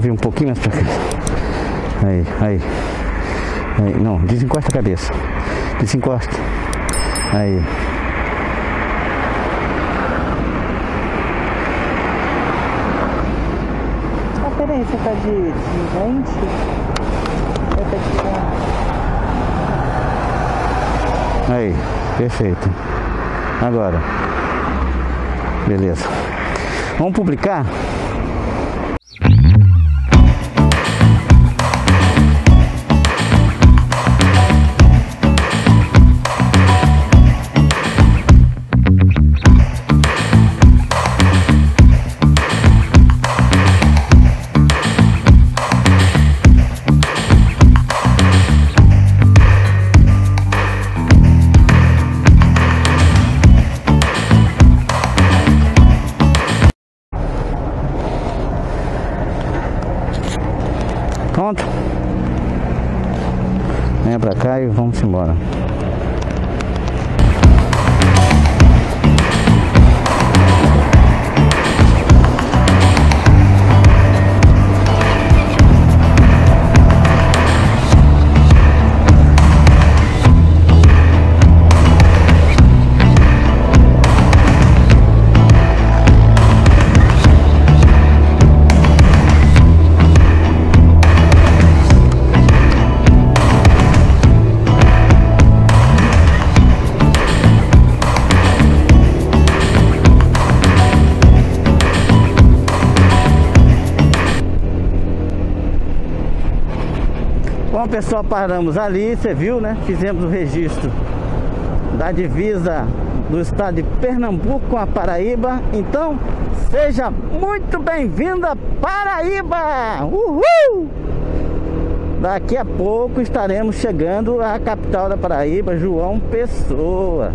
vir um pouquinho mais pra cá. Aí. Não, desencosta a cabeça. Desencosta. Aí. Ah, peraí, você tá de lente? Eu tô tirando. Aí, perfeito. Agora. Beleza. Vamos publicar? Pronto. Venha pra cá e vamos embora. Bom, pessoal, paramos ali, você viu, né? Fizemos o registro da divisa do estado de Pernambuco com a Paraíba. Então, seja muito bem-vinda, Paraíba! Uhul! Daqui a pouco estaremos chegando à capital da Paraíba, João Pessoa.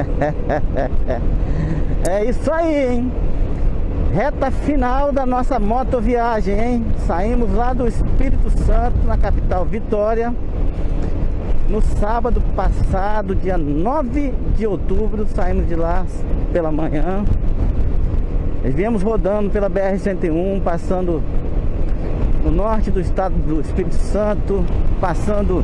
É isso aí, hein? Reta final da nossa motoviagem, hein? Saímos lá do Espírito Santo, na capital Vitória, no sábado passado, dia 9 de outubro. Saímos de lá pela manhã. Viemos rodando pela BR-101, passando no norte do estado do Espírito Santo, passando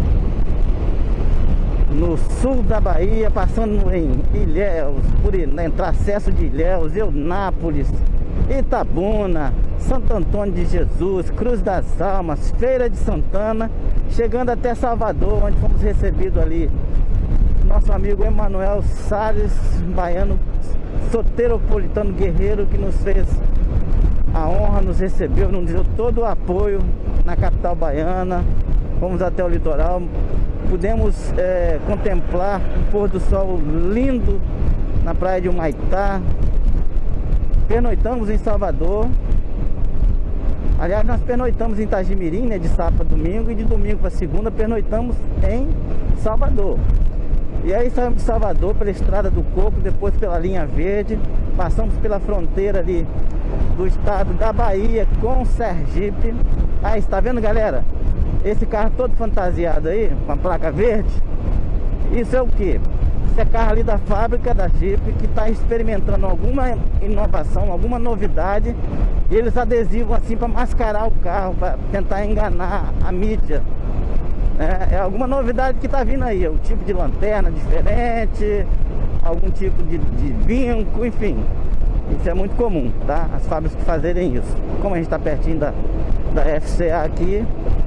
no sul da Bahia, passando em Ilhéus, por entrar acesso de Ilhéus, Eunápolis, Itabuna, Santo Antônio de Jesus, Cruz das Almas, Feira de Santana, chegando até Salvador, onde fomos recebidos ali nosso amigo Emanuel Salles, baiano soteropolitano guerreiro, que nos fez a honra, nos recebeu, nos deu todo o apoio na capital baiana. Fomos até o litoral, pudemos contemplar um pôr do sol lindo na praia de Humaitá. Pernoitamos em Salvador. Aliás, nós pernoitamos em Itagimirim, né, de sábado para domingo, e de domingo para segunda pernoitamos em Salvador. E aí saímos de Salvador pela Estrada do Coco, depois pela Linha Verde, passamos pela fronteira ali do estado da Bahia com Sergipe. Aí, está vendo, galera? Esse carro todo fantasiado aí, com a placa verde, isso é o que? Isso é carro ali da fábrica da Jeep, que está experimentando alguma inovação, alguma novidade, e eles adesivam assim para mascarar o carro, para tentar enganar a mídia. É alguma novidade que está vindo aí, um tipo de lanterna diferente, algum tipo de vinco, enfim. Isso é muito comum, tá? As fábricas fazerem isso. Como a gente está pertinho da FCA aqui,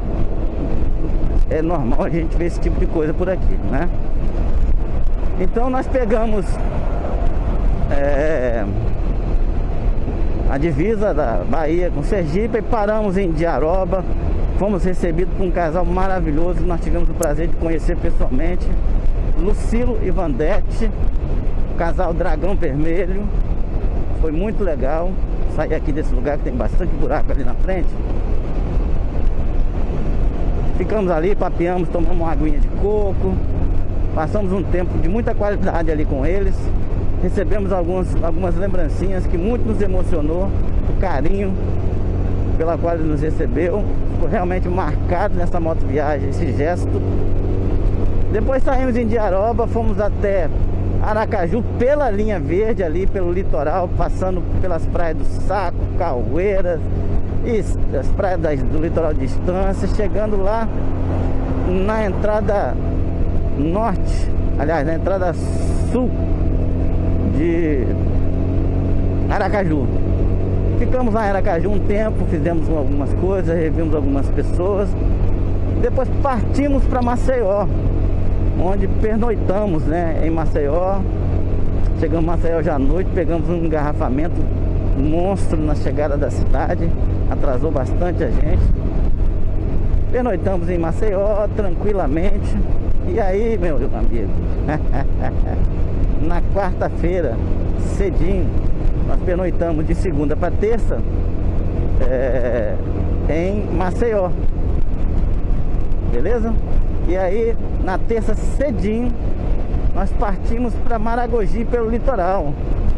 é normal a gente ver esse tipo de coisa por aqui, né? Então nós pegamos a divisa da Bahia com Sergipe e paramos em Diaroba. Fomos recebidos por um casal maravilhoso, nós tivemos o prazer de conhecer pessoalmente, Lucilo e Vandete, casal Dragão Vermelho. Foi muito legal sair aqui desse lugar que tem bastante buraco ali na frente. Ficamos ali, papeamos, tomamos uma aguinha de coco, passamos um tempo de muita qualidade ali com eles. Recebemos algumas lembrancinhas que muito nos emocionou, o carinho pela qual ele nos recebeu. Ficou realmente marcado nessa motoviagem, esse gesto. Depois saímos em Diaroba, fomos até Aracaju pela linha verde ali, pelo litoral, passando pelas praias do Saco, Caueiras, e as praias do litoral de Estância, chegando lá na entrada norte, aliás, na entrada sul de Aracaju. Ficamos lá em Aracaju um tempo, fizemos algumas coisas, revimos algumas pessoas. Depois partimos para Maceió, onde pernoitamos, né, em Maceió. Chegamos em Maceió já à noite, pegamos um engarrafamento monstro na chegada da cidade, atrasou bastante a gente. Pernoitamos em Maceió tranquilamente. E aí, meu amigo, na quarta-feira, cedinho, nós pernoitamos de segunda para terça em Maceió, beleza? E aí, na terça cedinho, nós partimos para Maragogi pelo litoral.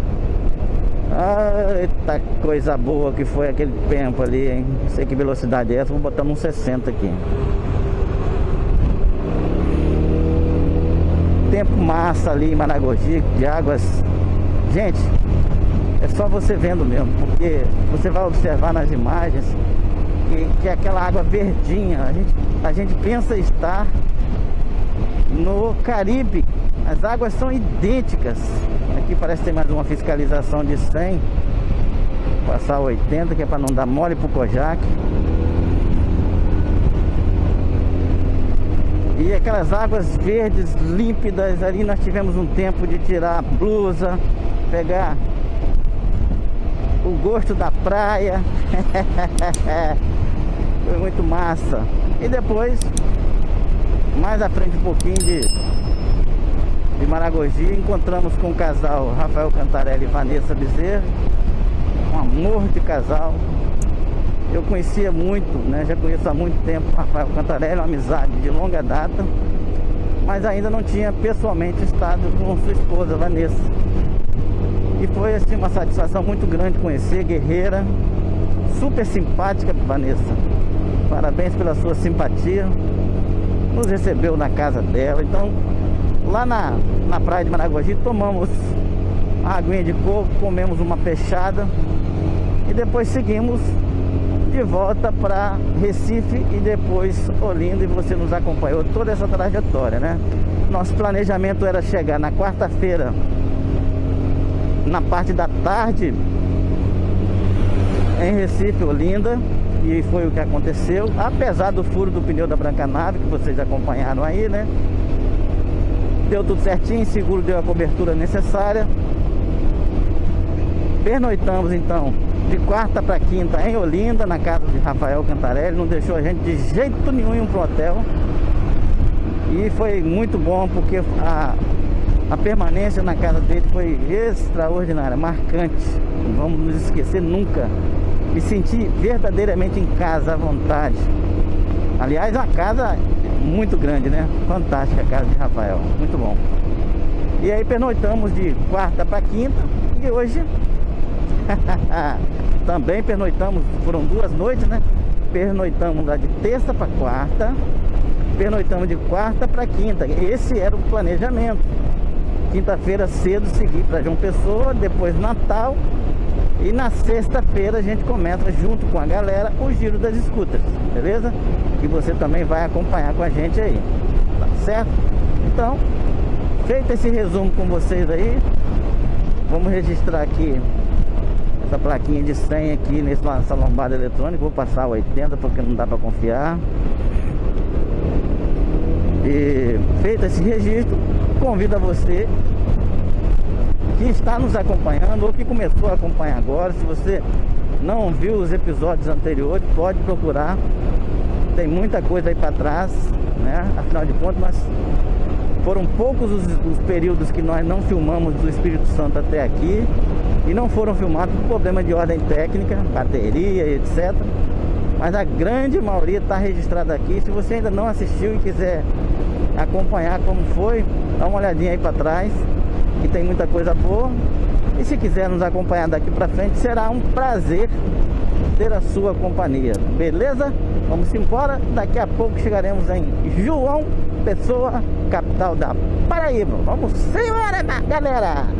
Eita coisa boa que foi aquele tempo ali, hein? Não sei que velocidade é essa, vou botar uns 60 aqui. Tempo massa ali em Maragogi, de águas. Gente, é só você vendo mesmo, porque você vai observar nas imagens que é aquela água verdinha. A gente pensa estar no Caribe. As águas são idênticas. Aqui parece ter mais uma fiscalização de 100. Passar 80, que é para não dar mole pro Kojak. E aquelas águas verdes límpidas ali, nós tivemos um tempo de tirar a blusa, pegar o gosto da praia. Foi muito massa. E depois, mais à frente um pouquinho de Maragogi, encontramos com o casal Rafael Cantarelli e Vanessa Bezerra. Um amor de casal. Eu conhecia muito, né? Já conheço há muito tempo o Rafael Cantarelli, uma amizade de longa data, mas ainda não tinha pessoalmente estado com sua esposa, Vanessa. E foi assim uma satisfação muito grande conhecer, guerreira, super simpática, Vanessa. Parabéns pela sua simpatia. Nos recebeu na casa dela. Então, lá na praia de Maragogi, tomamos uma aguinha de coco, comemos uma peixada e depois seguimos de volta para Recife e depois Olinda, e você nos acompanhou toda essa trajetória, né? Nosso planejamento era chegar na quarta-feira, na parte da tarde, em Recife, Olinda, e foi o que aconteceu, apesar do furo do pneu da Branca Nave, que vocês acompanharam aí, né? Deu tudo certinho, seguro deu a cobertura necessária. Pernoitamos então de quarta para quinta em Olinda, na casa de Rafael Cantarelli. Não deixou a gente de jeito nenhum ir para o hotel. E foi muito bom, porque a permanência na casa dele foi extraordinária, marcante. Não vamos nos esquecer nunca. Me senti verdadeiramente em casa, à vontade. Aliás, uma casa muito grande, né? Fantástica a casa de Rafael, muito bom. E aí pernoitamos de quarta para quinta. E hoje também pernoitamos, foram 2 noites, né? Pernoitamos lá de terça para quarta, pernoitamos de quarta para quinta. Esse era o planejamento. Quinta-feira cedo seguir para João Pessoa, depois Natal, e na sexta-feira a gente começa junto com a galera o Giro das Scooters, beleza? Que você também vai acompanhar com a gente aí, tá certo? Então, feito esse resumo com vocês aí, vamos registrar aqui essa plaquinha de 100 aqui nessa lombada eletrônica. Vou passar 80 porque não dá para confiar. E feito esse registro, convido a você que está nos acompanhando ou que começou a acompanhar agora. Se você não viu os episódios anteriores, pode procurar. Tem muita coisa aí para trás, né? Afinal de contas, foram poucos os períodos que nós não filmamos do Espírito Santo até aqui, e não foram filmados por problema de ordem técnica, bateria, etc. Mas a grande maioria está registrada aqui. Se você ainda não assistiu e quiser acompanhar como foi, dá uma olhadinha aí para trás, que tem muita coisa boa. E se quiser nos acompanhar daqui para frente, será um prazer ter a sua companhia, beleza? Vamos embora, daqui a pouco chegaremos em João Pessoa, capital da Paraíba. Vamos embora, galera!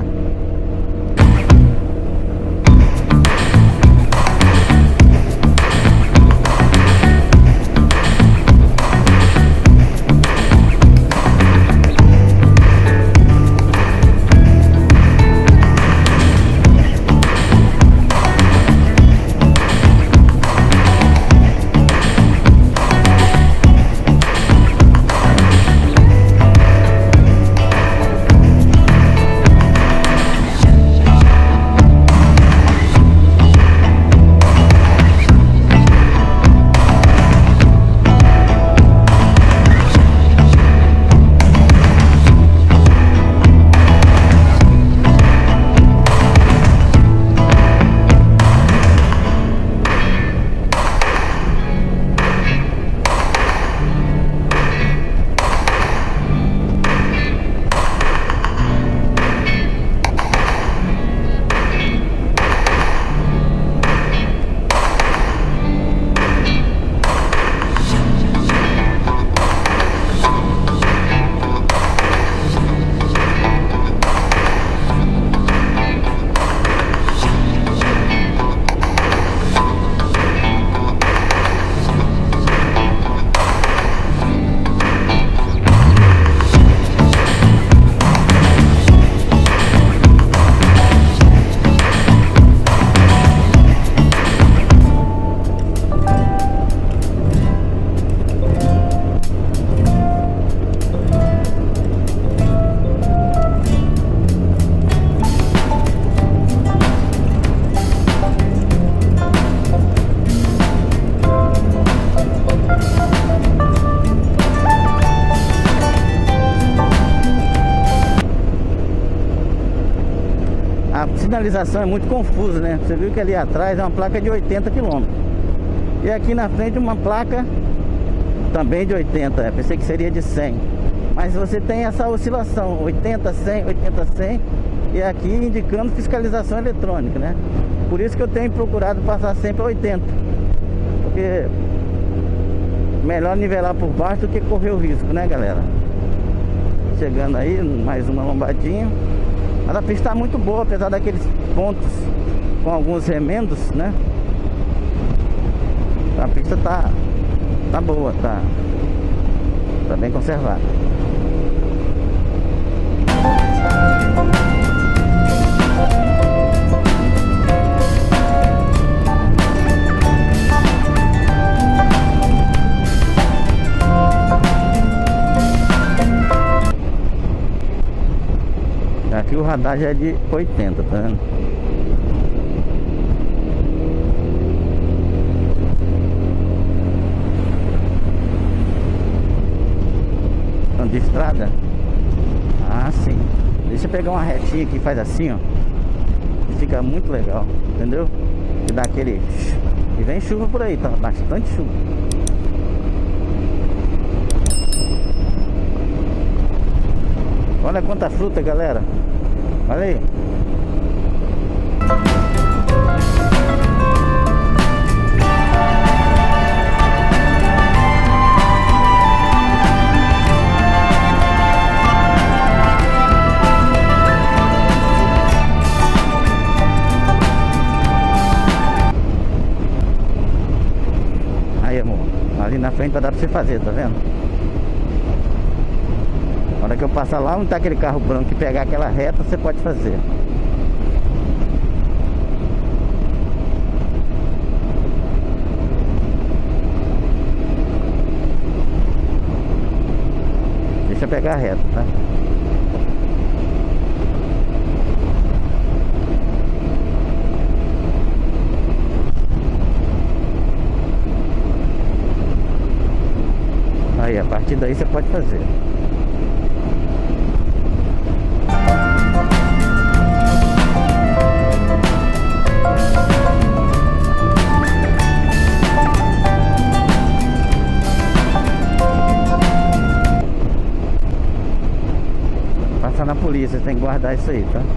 sinalização é muito confusa, né? Você viu que ali atrás é uma placa de 80 km. E aqui na frente uma placa também de 80. Eu pensei que seria de 100. Mas você tem essa oscilação, 80, 100, 80, 100. E aqui indicando fiscalização eletrônica, né? Por isso que eu tenho procurado passar sempre a 80. Porque melhor nivelar por baixo do que correr o risco, né, galera? Chegando aí, mais uma lombadinha. Mas a pista está muito boa, apesar daqueles pontos com alguns remendos, né? A pista tá boa, tá bem conservada. Aqui o radar já é de 80, tá vendo? De estrada? Ah, sim. Deixa eu pegar uma retinha aqui, faz assim, ó. Fica muito legal, entendeu? E dá aquele... E vem chuva por aí, tá? Bastante chuva. Olha quanta fruta, galera. Olha aí. Aí, amor. Ali na frente vai dar pra você fazer, tá vendo? Na hora que eu passar lá onde tá aquele carro branco e pegar aquela reta, você pode fazer. Deixa eu pegar a reta, tá? Aí, a partir daí você pode fazer. Passar na polícia, tem que guardar isso aí, tá?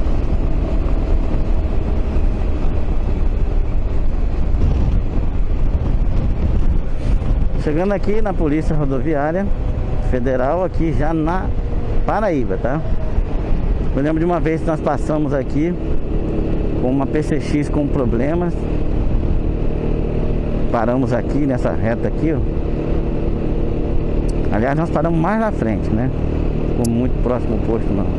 Chegando aqui na Polícia Rodoviária Federal, aqui já na Paraíba, tá? Eu lembro de uma vez que nós passamos aqui com uma PCX com problemas. Paramos aqui nessa reta aqui, ó. Aliás, nós paramos mais na frente, né? Ficou muito próximo ao posto, não.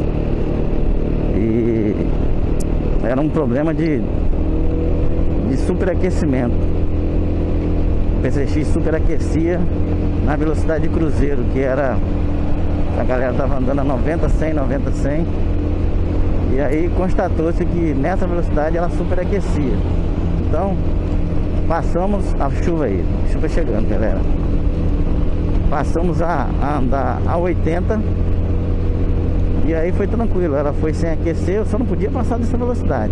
E era um problema de superaquecimento. O PCX superaquecia na velocidade de cruzeiro, que era... A galera tava andando a 90, 100, 90, 100. E aí constatou-se que nessa velocidade ela superaquecia. Então, passamos a chuva aí. Chuva chegando, galera. Passamos a andar a 80. E aí foi tranquilo. Ela foi sem aquecer. Eu só não podia passar dessa velocidade.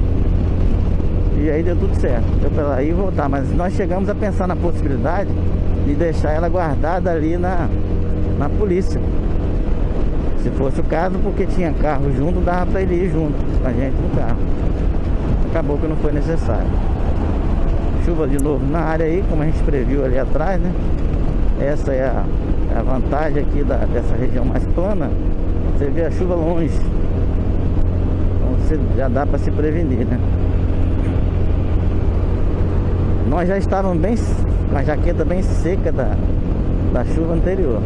E aí deu tudo certo. Deu pra ela ir e voltar. Mas nós chegamos a pensar na possibilidade de deixar ela guardada ali na polícia. Se fosse o caso, porque tinha carro junto, dava pra ele ir junto com a gente no carro. Acabou que não foi necessário. Chuva de novo na área aí, como a gente previu ali atrás, né? Essa é a vantagem aqui dessa região mais plana. Você vê a chuva longe. Então você já dá pra se prevenir, né? Nós já estávamos bem com a jaqueta bem seca da chuva anterior.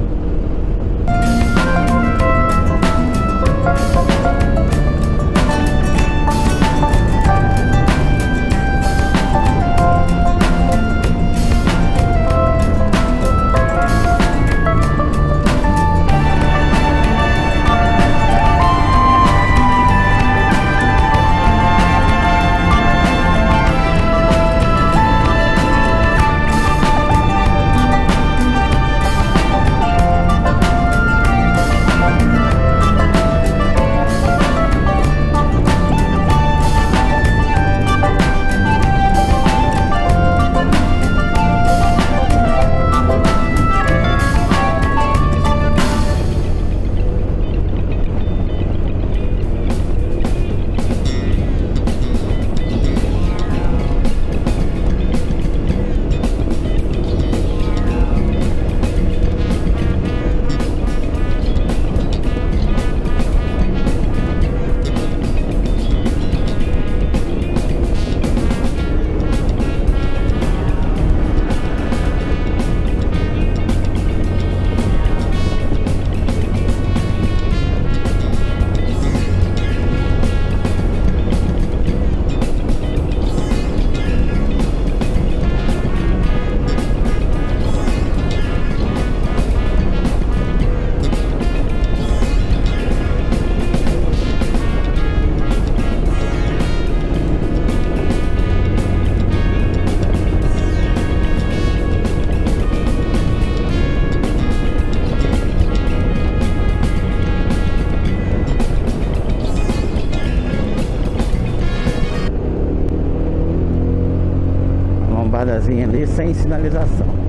ruazinha ali sem sinalização.